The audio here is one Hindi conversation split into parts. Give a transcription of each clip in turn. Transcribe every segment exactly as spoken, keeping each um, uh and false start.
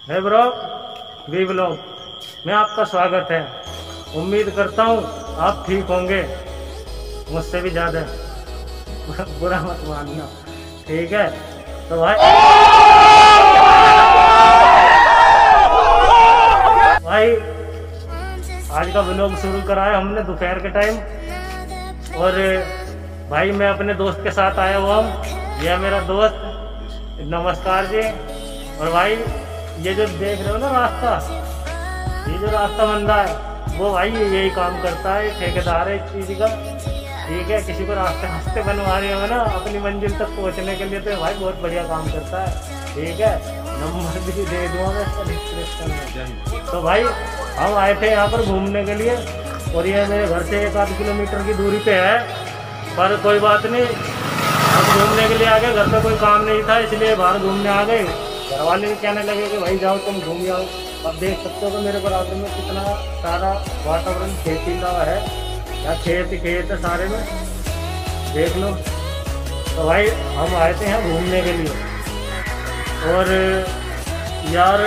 है ब्रो, वी ब्लॉग में आपका स्वागत है। उम्मीद करता हूँ आप ठीक होंगे, मुझसे भी ज़्यादा। बुरा मत मानना, ठीक है? तो भाई भाई आज का ब्लॉग शुरू करा है हमने दोपहर के टाइम। और भाई मैं अपने दोस्त के साथ आया हुआ हूँ। यह मेरा दोस्त, नमस्कार जी। और भाई ये जो देख रहे हो ना रास्ता, ये जो रास्ता बन रहा है वो भाई यही काम करता है, ठेकेदार है इस चीज़ का, ठीक है? किसी को रास्ते रास्ते बनवा रहे हो ना अपनी मंजिल तक पहुंचने के लिए, तो भाई बहुत बढ़िया काम करता है, ठीक है? नंबर भी दे दूँगा मैं इसका डिस्क्रिप्शन में। तो भाई हम आए थे यहाँ पर घूमने के लिए, और ये मेरे घर से एक आध किलोमीटर की दूरी पे है, पर कोई बात नहीं, हम घूमने के लिए आ गए। घर पे कोई काम नहीं था इसलिए बाहर घूमने आ गए। घर वाले भी कहने लगे कि भाई जाओ तुम घूम जाओ। अब देख सकते हो कि मेरे बराबर में कितना सारा वातावरण खेती का है, या खेत खेत है सारे में, देख लो। तो भाई हम आए थे यहाँ घूमने के लिए, और यार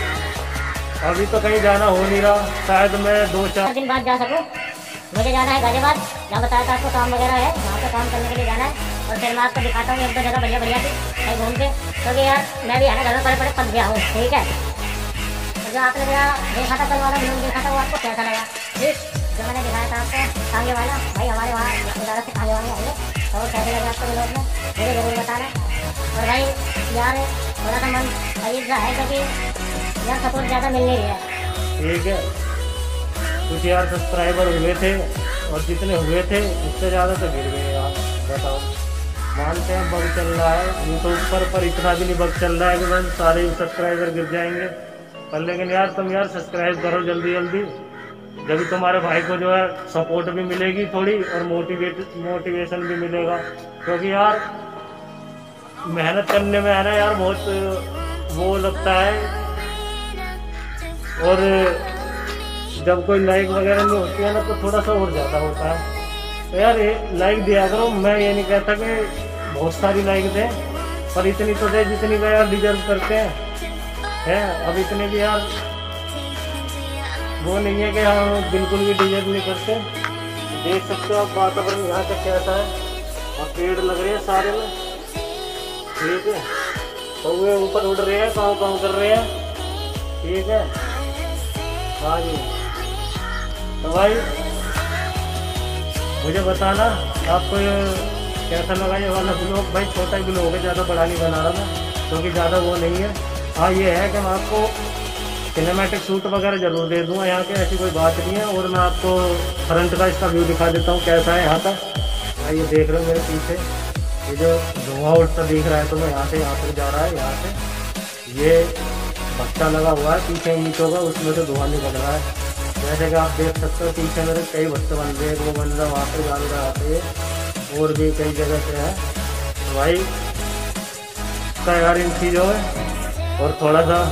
अभी तो कहीं जाना हो नहीं रहा, शायद मैं दो चार दिन बाद जा सकूँ। मुझे जाना है गाजियाबाद, जहाँ बताया था आपको काम वगैरह है, वहाँ पे काम करने के लिए जाना है। और फिर मैं आपको दिखाता हूँ एक दो जगह बढ़िया बढ़िया थी कहीं घूम के, क्योंकि यार मैं भी है ना घर में पड़े पड़े पक गया हूँ, ठीक है? तो जो आपने मेरा देखा था कल वाला ब्लॉग देखा था वो आपको कैसा लगा? ठीक, जो मैंने दिखाया था आपको कांगे वाला, भाई हमारे वहाँ गुजारा से कांगे वाले आएंगे, तो कैसे लगे आपको ब्लॉग में मुझे जरूर बताना। और भाई यार थोड़ा सा मन अजीब सा है, क्योंकि यार सपोर्ट ज़्यादा मिल नहीं रही है, ठीक है? कुछ यार सब्सक्राइबर हुए थे, और जितने हुए थे उससे ज़्यादा तो गिर गए यार। बताओ, मानते हैं बग चल रहा है यूट्यूब पर, पर इतना भी नहीं बग चल रहा है कि बस सारे सब्सक्राइबर गिर जाएंगे। पर लेकिन यार तुम यार सब्सक्राइब करो जल्दी जल्दी, जब तुम्हारे भाई को जो है सपोर्ट भी मिलेगी थोड़ी, और मोटिवेट मोटिवेशन भी मिलेगा। क्योंकि यार मेहनत करने में है ना यार बहुत वो लगता है, और जब कोई लाइक वगैरह नहीं होती है ना तो थोड़ा सा और ज़्यादा होता है। तो यार ये लाइक दिया करो, मैं ये नहीं कहता कि बहुत सारी लाइक दें, पर इतनी तो दे जितनी का यार डिजर्व करते हैं, हैं? अब इतने भी यार वो नहीं है कि हम बिल्कुल भी डिजर्व नहीं करते। देख सकते हो आप वातावरण यहाँ का कैसा है, और पेड़ लग रहे हैं सारे में, ठीक है? तो वे ऊपर उड़ रहे हैं, काँव काँव कर रहे हैं, ठीक है? हाँ जी। तो भाई मुझे बताना आपको कैसा लगा ये वाला ब्लॉग। भाई छोटा ही ब्लॉग है, ज़्यादा बड़ा नहीं बना रहा मैं, क्योंकि ज़्यादा वो नहीं है। हाँ ये है कि मैं आपको सिनेमैटिक शूट वगैरह ज़रूर दे दूँगा यहाँ के, ऐसी कोई बात नहीं है। और मैं आपको फ्रंट का इसका व्यू दिखा देता हूँ कैसा है यहाँ का। भाई ये देख रहे हो मेरे पीछे, ये जो धुआं उड़ता दिख रहा है तुम्हें, यहाँ से यहाँ तक जा रहा है, यहाँ से ये भट्टा लगा हुआ है पीछे ईंटों का, उसमें से धुआं निकल रहा है। जैसे कि आप देख सकते हो पीछे मेरे कई भट्टे बन रहे हैं, वो बन रहा वहाँ पर जान रहा है, और भी कई जगह से है। तो भाई का यार इन चीज़ों में, और थोड़ा सा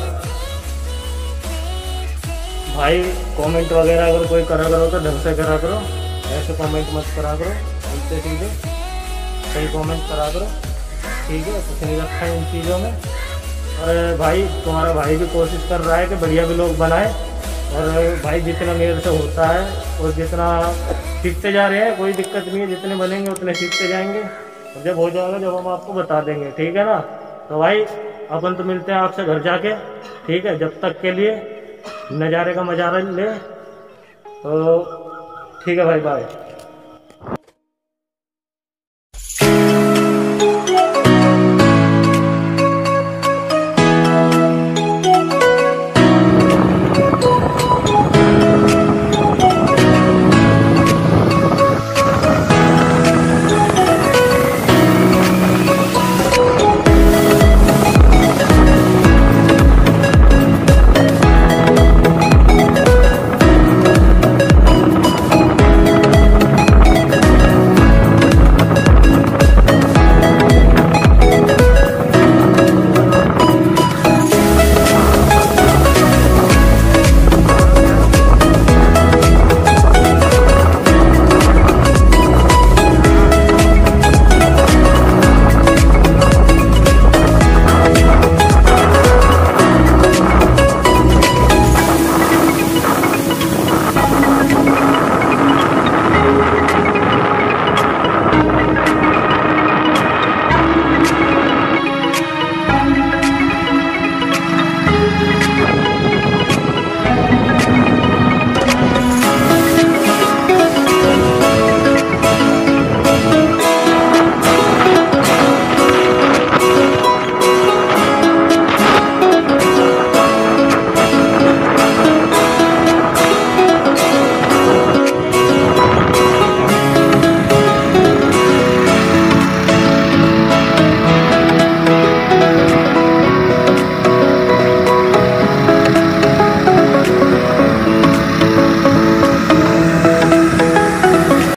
भाई कमेंट वगैरह अगर कोई करा करो तो ढंग से करा करो, ऐसे कमेंट मत करा करो, उल्टे सीधे सही कमेंट करा करो, ठीक है? कुछ नहीं रखा है इन चीज़ों में। और भाई तुम्हारा भाई भी कोशिश कर रहा है कि बढ़िया भी लोग बनाए, और भाई जितना मेरे से होता है और जितना सीखते जा रहे हैं, कोई दिक्कत नहीं है, जितने बनेंगे उतने सीखते जाएंगे, और जब हो जाएगा जब हम आपको बता देंगे, ठीक है ना? तो भाई अपन तो मिलते हैं आपसे घर जाके, ठीक है? जब तक के लिए नज़ारे का मज़ा ले, तो ठीक है भाई, बाय।